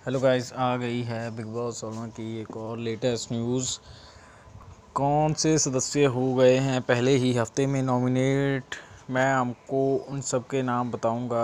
Hello guys, आ गई है big boss 16 की एक और लेटेस्ट न्यूज़। कौन से सदस्य हो गए हैं पहले ही हफ्ते में नॉमिनेट, मैं आपको उन सब के नाम बताऊंगा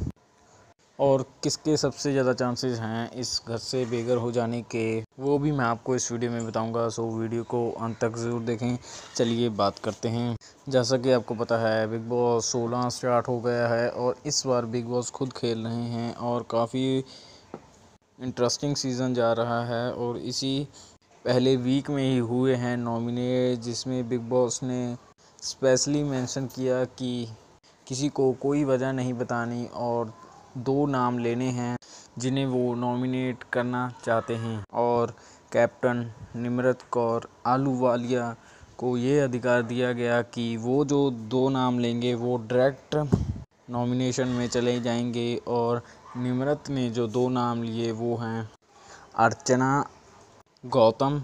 और किसके सबसे ज़्यादा चांसेस हैं इस घर से बेघर हो जाने के, वो भी मैं आपको इस वीडियो में बताऊंगा। सो वीडियो को अंत तक ज़रूर देखें। चलिए बात करते हैं। जैसा कि आपको पता है, बिग बॉस 16 स्टार्ट हो गया है और इस बार बिग बॉस खुद खेल रहे हैं और काफ़ी इंटरेस्टिंग सीज़न जा रहा है। और इसी पहले वीक में ही हुए हैं नॉमिनेट, जिसमें बिग बॉस ने स्पेशली मेंशन किया कि किसी को कोई वजह नहीं बतानी और 2 नाम लेने हैं जिन्हें वो नॉमिनेट करना चाहते हैं। और कैप्टन निम्रत कौर आलूवालिया को ये अधिकार दिया गया कि वो जो 2 नाम लेंगे वो डायरेक्ट नॉमिनेशन में चले जाएंगे। और निम्रत ने जो 2 नाम लिए वो हैं अर्चना गौतम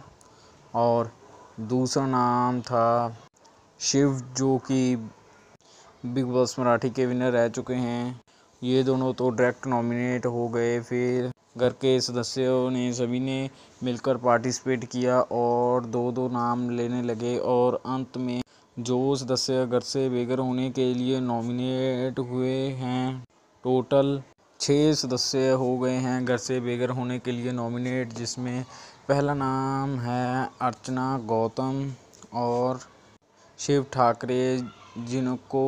और दूसरा नाम था शिव, जो कि बिग बॉस मराठी के विनर रह चुके हैं। ये दोनों तो डायरेक्ट नॉमिनेट हो गए। फिर घर के सदस्यों ने सभी ने मिलकर पार्टिसिपेट किया और 2-2 नाम लेने लगे। और अंत में जो सदस्य घर से बेघर होने के लिए नॉमिनेट हुए हैं, टोटल 6 सदस्य हो गए हैं घर से बेघर होने के लिए नॉमिनेट, जिसमें पहला नाम है अर्चना गौतम और शिव ठाकरे, जिनको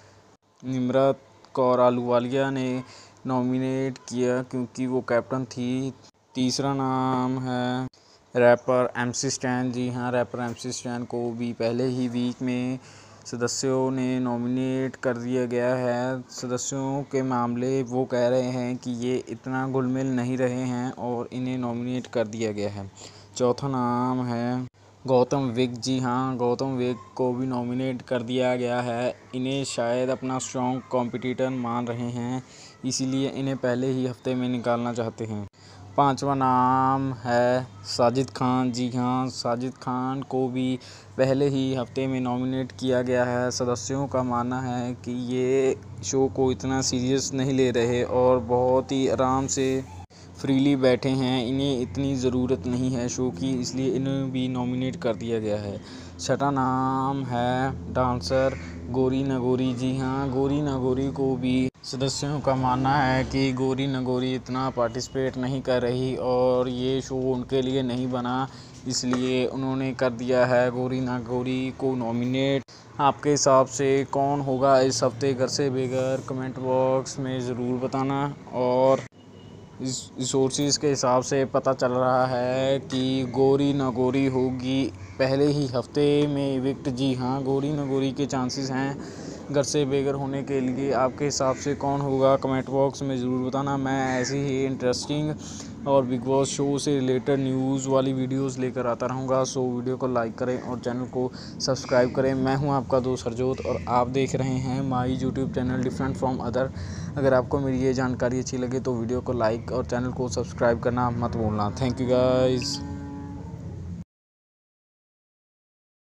निम्रत कौर आलूवालिया ने नॉमिनेट किया क्योंकि वो कैप्टन थी। तीसरा नाम है रैपर MC स्टैन। जी हाँ, रैपर MC स्टैन को भी पहले ही वीक में सदस्यों ने नॉमिनेट कर दिया गया है। सदस्यों के मामले वो कह रहे हैं कि ये इतना घुल मिल नहीं रहे हैं और इन्हें नॉमिनेट कर दिया गया है। चौथा नाम है गौतम विग। जी हाँ, गौतम विग को भी नॉमिनेट कर दिया गया है। इन्हें शायद अपना स्ट्रॉन्ग कॉम्पिटिटर मान रहे हैं, इसीलिए इन्हें पहले ही हफ्ते में निकालना चाहते हैं। पांचवा नाम है साजिद खान। जी हाँ, साजिद खान को भी पहले ही हफ्ते में नॉमिनेट किया गया है। सदस्यों का मानना है कि ये शो को इतना सीरियस नहीं ले रहे और बहुत ही आराम से फ्रीली बैठे हैं, इन्हें इतनी ज़रूरत नहीं है शो की, इसलिए इन्हें भी नॉमिनेट कर दिया गया है। छठा नाम है डांसर गौरी नगोरी। जी हाँ, गौरी नगोरी को भी सदस्यों का मानना है कि गौरी नगोरी इतना पार्टिसिपेट नहीं कर रही और ये शो उनके लिए नहीं बना, इसलिए उन्होंने कर दिया है गौरी नगोरी को नॉमिनेट। आपके हिसाब से कौन होगा इस हफ्ते घर से बेघर, कमेंट बॉक्स में ज़रूर बताना। और इस सोर्सेज के हिसाब से पता चल रहा है कि गौरी नगोरी होगी पहले ही हफ्ते में इविक्ट। जी हाँ, गौरी नगोरी के चांसेस हैं घर से बेघर होने के लिए। आपके हिसाब से कौन होगा कमेंट बॉक्स में ज़रूर बताना। मैं ऐसी ही इंटरेस्टिंग और बिग बॉस शो से रिलेटेड न्यूज़ वाली वीडियोस लेकर आता रहूँगा। सो वीडियो को लाइक करें और चैनल को सब्सक्राइब करें। मैं हूँ आपका दोस्त हरजोत और आप देख रहे हैं my YouTube channel different from other. अगर आपको मेरी ये जानकारी अच्छी लगे तो वीडियो को लाइक और चैनल को सब्सक्राइब करना मत भूलना। Thank you guys.